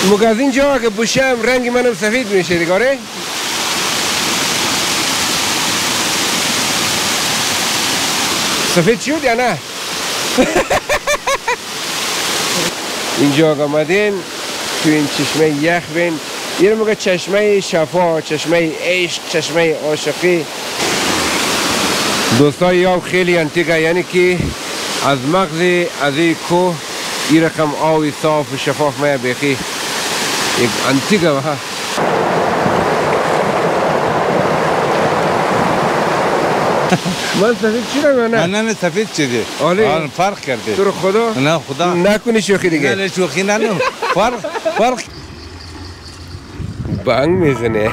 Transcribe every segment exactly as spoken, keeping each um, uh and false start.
مگه از اینجا که بوشم رنگ منم سفید میشه دیگه. آره سفید شد یا نه؟ اینجا آمدین تو این چشمه یخ بین. این رو میگه چشمه شفا، چشمه عشق، چشمه عاشقی. دوستای یا خیلی انتیقه، یعنی که از مغز از این کوه این رقم آوی صاف و شفاف میه بیخی یک انتیقه ها. من سفید شدم یا نه؟ نه نه سفید شده. آره فرق کرده. تو رو خدا؟ نه خدا. نکنی شوخی دیگه. نه شوخی نه نه. فرق فرق. بانگ میزنه.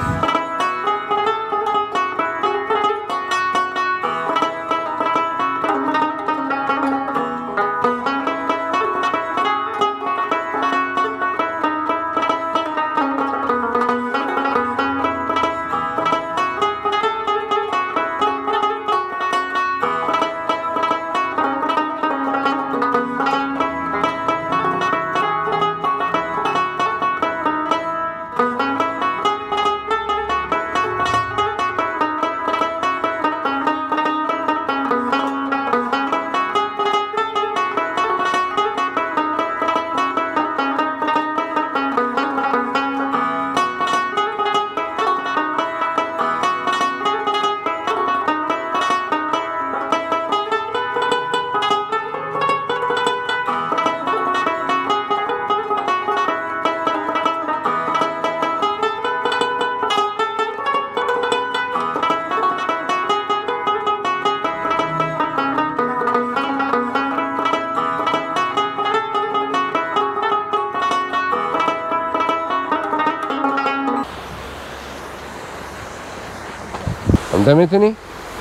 همدا میتونی؟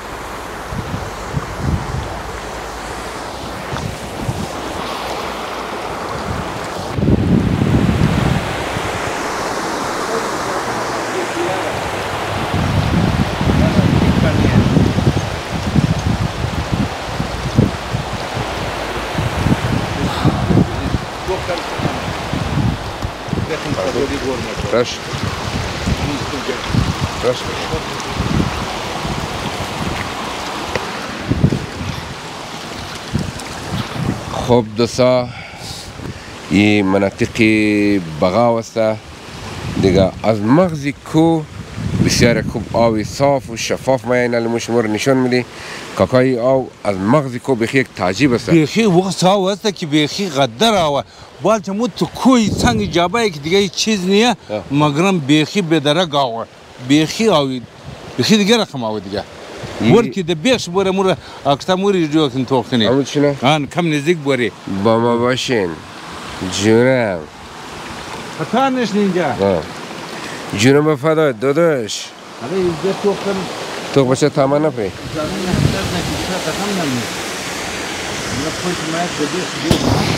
راش راش خب دوستا این مناطقی بغاو است دیگه. از مغز کو بسیار خوب آبی صاف و شفاف میایین المشمور نشون میدی. کاکای آو از مغز کو بخی یک تعجیب است. بخی وقت ها است که بخی قدر آوا بالت مت تو کوی سنگ جابه که دیگه چیز نیه مگرم بخی بدرگ آوا بخی آوی بخی دیگه رقم آوا دیگه. ورکی ده بیش بوره مور اکتا موری جو کن تو کنی. همون چونه؟ آن کم نزدیک بوری. با ما باشین. جونم. خطا نش نینجا. جونم بفدای داداش. آره اینجا تو کن. تو باشه تمام نپری. زمین نخدر نکیسه تکم نمی. نخوش مایه بدیش بیش.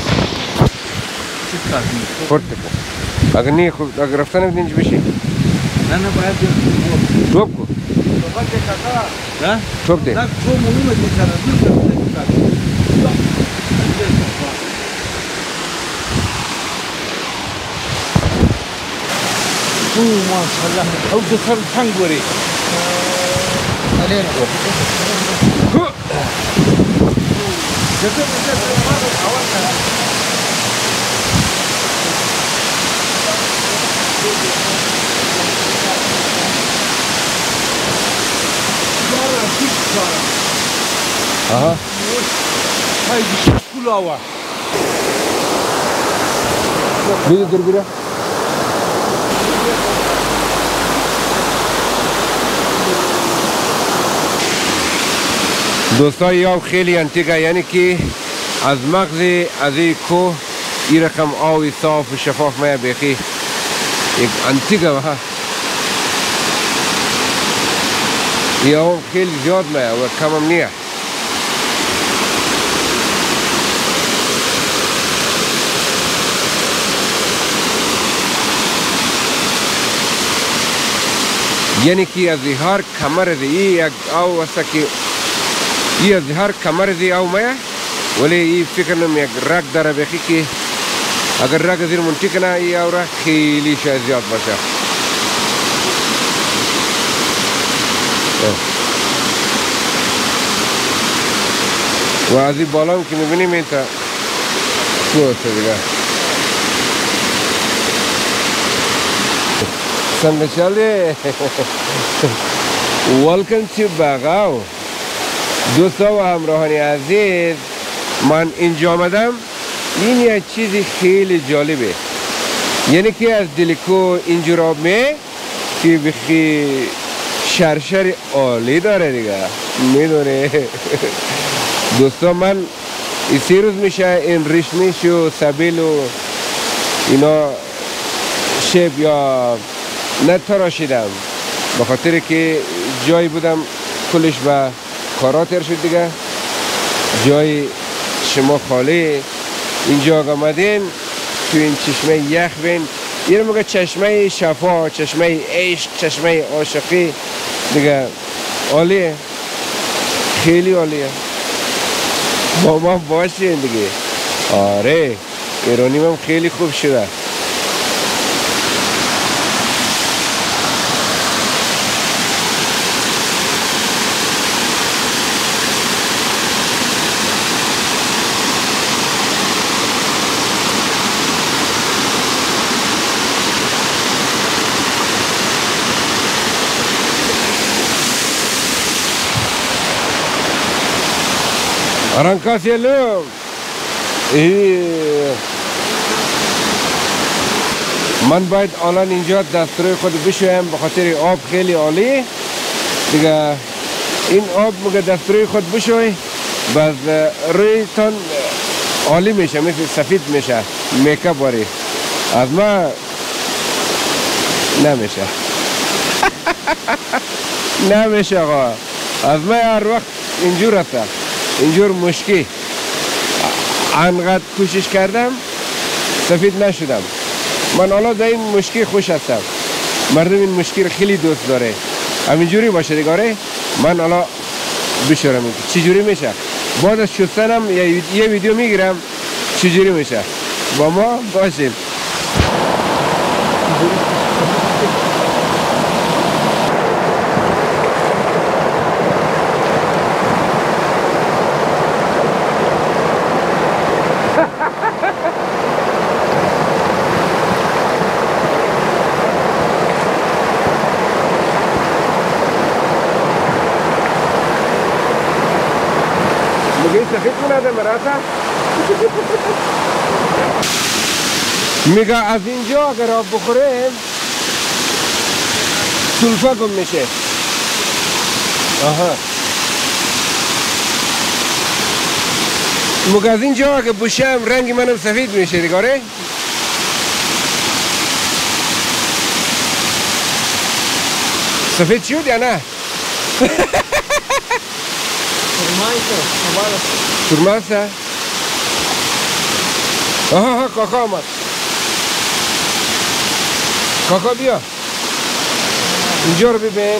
چی کاری؟ فرت کن. اگر نی خود اگر رفتن بدینج بشی. نه نه باید بیش. توپ کو. توپ ده کتا. نه؟ توپ ده. نه تو مونیمه دیگر دیگر دیگر. اوه ماشاءالله او دخل تنگوری. عليه. Aha. Haydi kulağa. Bir dur bir. دوستای یا خیلی انتیقه، یعنی که از مغز از این کوه این رقم آوی صاف و شفاف میه بیخی یک انتیقه و ها یا خیلی زیاد میه و کم هم نیه. یعنی که از هر کمر دی یک آو است که ای از هر کمر دی آو میه، ولی ای فکر نم یک رگ داره بخی که اگر راه زیر منطقه کنه یا راه خیلی شاید زیاد باشه. و از این بالا هم که میبینیم این تا کوه است دیگه. سنگشالی ولکم تو بغاو. دوستا و همراهان عزیز، من اینجا آمدم، این یک چیزی خیلی جالبه، یعنی که از دلکو اینجور آب می که بخی شرشر عالی داره دیگه، میدونه. دوستا من این سی روز میشه این ریشمیش و سبیل و اینا شب یا نتراشیدم، به خاطر که جایی بودم کلش به کارا تر شد دیگه. جای شما خالی، اینجا آمدین تو این چشمه یخ بین، این رو میگه چشمه شفا، چشمه عشق، چشمه عاشقی دیگه. عالیه، خیلی عالیه. با ما باشین دیگه. آره ایرانیم هم خیلی خوب شده. Arancasiello من باید الان اینجا دستروی خود بشویم به خاطر آب خیلی عالی دیگه. این آب مگه دستروی خود بشوی باز رویتان عالی میشه، مثل سفید میشه، میکاپ واری. از ما نمیشه. نمیشه آقا، از ما هر وقت اینجور هسته، اینجور مشکی. انقدر کوشش کردم سفید نشدم. من حالا در این مشکی خوش هستم، مردم این مشکی رو خیلی دوست داره. همینجوری باشه دیگه. من حالا بشورم چجوری میشه، بعد از شستنم یه ویدیو میگیرم چجوری میشه. با ما باشید. میگه از اینجا اگر آب بخوریم سلفا گم میشه. آها میگه از اینجا اگر بشم رنگ منم سفید میشه دیگه. سفید شد یا نه؟ سرمایسه. آها ها کاکا آمد. کاکا بیا اینجا رو ببین.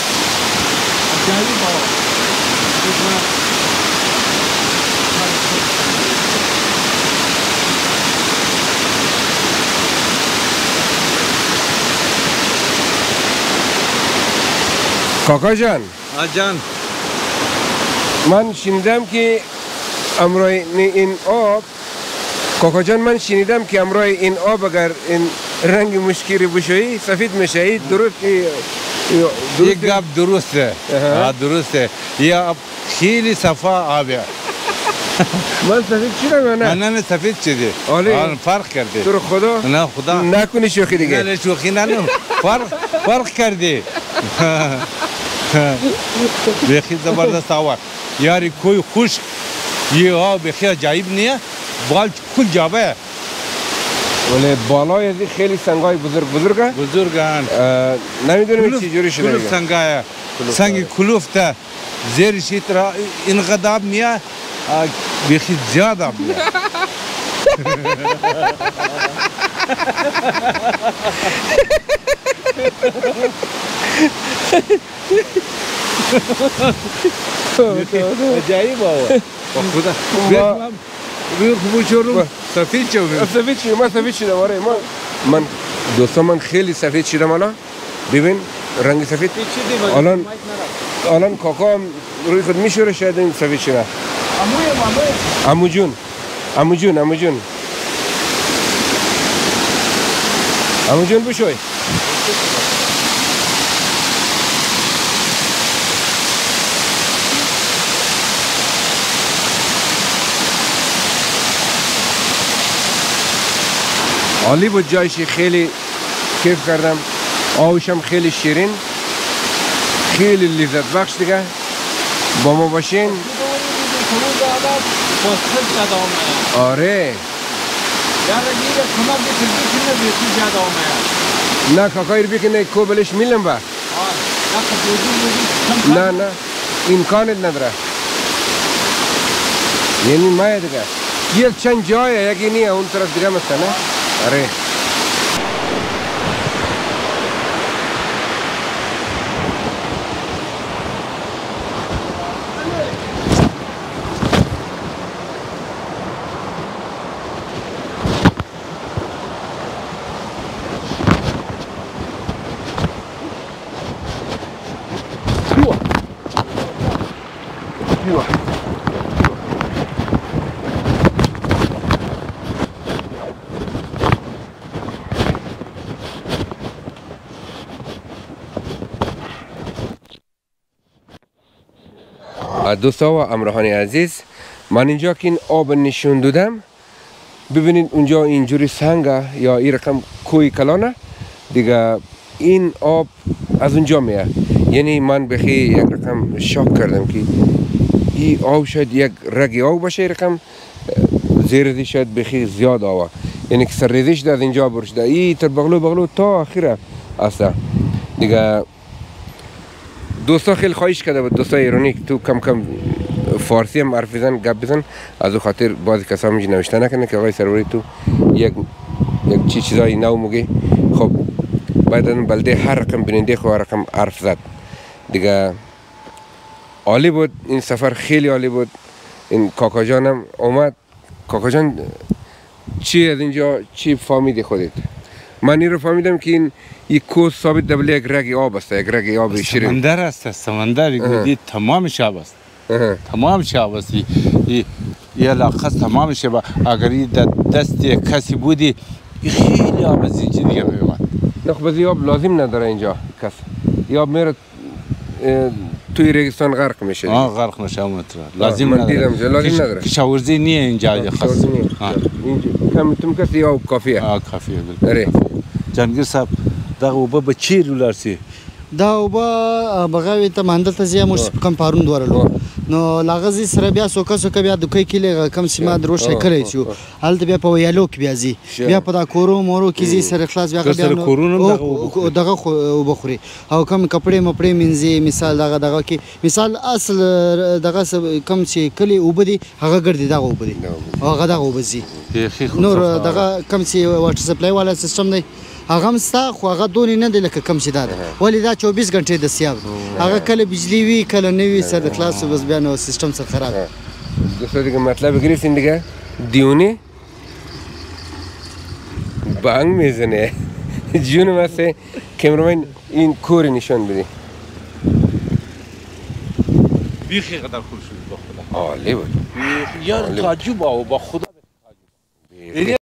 کاکا جان، جان من شنیدم که امروز این آب، کاکا جان من شنیدم که امروز این آب اگر این رنگ مشکی رو بشویی سفید میشه. این درست؟ یک گپ درسته. درسته. یه آب خیلی صفا آبه. من سفید شدم یا نه؟ نه نه سفید شدی. آره فرق کرده. تو رو خدا؟ نه خدا نکنی شوخی دیگه. نه شوخی نه. فرق فرق کرده. بخی زبردست آور یاری کوی خوش. یه آب بخی عجیب نیه، بال کل جابه. ولی بالای از خیلی سنگای بزرگ بزرگه بزرگان. نمیدونم چی جوری شده. کلوف سنگایه، سنگ کلوف تا زیرش ایترا اینقدر آب نیه، بخی زیاد آب نیه. عجیب آوه. خدا بیر خوب چورم سفید چه بیر سفید شده من سفید شدم آره من من دوستا من خیلی سفید شدم الان ببین رنگ سفید الان الان کاکا هم روی خود میشوره شاید این سفید شده عمو جون عمو جون عمو جون عمو جون بشوی عالی بود جایشی خیلی کیف کردم آوشم خیلی شیرین خیلی لذت بخش دیگه با ما باشین آره نه کاکای رو بکنه کوبلش میلم با نه نه امکانت نداره یعنی مایه دیگه یک چند جایه یکی نیه اون طرف دیگه مثلا نه آره دوستا و همراهان عزیز من اینجا که این آب نشون دادم ببینید اونجا اینجوری سنگه یا این رقم کوی کلانه دیگه این آب از اونجا میه یعنی من بخی یک رقم شاک کردم که این آب شاید یک رگ آب باشه رقم زیر شاید بخی زیاد آوه یعنی که سرریزش از اینجا برشده این تر بغلو بغلو تا آخره اصلا دیگه دوستا خیلی خواهش کرده بود دوستا ایرانی که تو کم کم فارسی هم حرف بزن گپ بزن از او خاطر بعضی کسا هم اینجا نوشته نکنه که آقای سروری تو یک یک چی چیزایی نو مگی خب باید بلده هر رقم بیننده خو هر رقم حرف زد دیگه عالی بود این سفر خیلی عالی بود این کاکا جانم اومد کاکا جان چی از اینجا چی فهمیدی خودت من این رو فهمیدم که این یک کوه ثابت دبل یک رگ آب است یک رگ آب شیرین سمندر است سمندر گودی تمام شب است تمام شب است این علاقه تمام شب اگر این دست کسی بودی خیلی آب از اینجا دیگه میومد نه خب این آب لازم نداره اینجا کس این آب میره توی ریگستان غرق میشه آه غرق میشه اونطور لازم نداره لازم نداره کشاورزی نیه اینجا خاص کم تم کسی آب کافیه آه کافیه بالکل جانگیر صاحب دا اوبه به چیرې ولاړ دا اوبه بغاوې ته مهندل ته ځي موږ کم پارون ورلو نو لاغه سره بیا سوکه سوکه بیا دوکې کلی کم سیمه دروش کلی شو هلته بیا په ویالو کې بیا ځي بیا په دا کورو مورو کې ځي سره خلاص بیا بیا کورونو دغه اوبه خوري او کم کپړې مپړې منځي مثال دغه دغه کې مثال اصل دغه کم چې کلی اوبه دي هغه ګرځي دغه اوبه دي هغه دغه اوبه ځي نور دغه کم چې واټر سپلای والا سیستم دی هغه هم ستا خو هغه دونې نه دی لکه کم چې دا ده ولې دا چوبیس ګنټې دستیاب هغه کله بجلی وي کله نه وي سر خلاص بس بیا نو سیستم سره خراب دوستان دیگه مطلب گرفتین دیگه دیونه بانگ میزنه جون مثل کمرمن این کوری نشان بدی بیخی قدر خوب شد با خدا عالی بود یار تعجب آو با خدا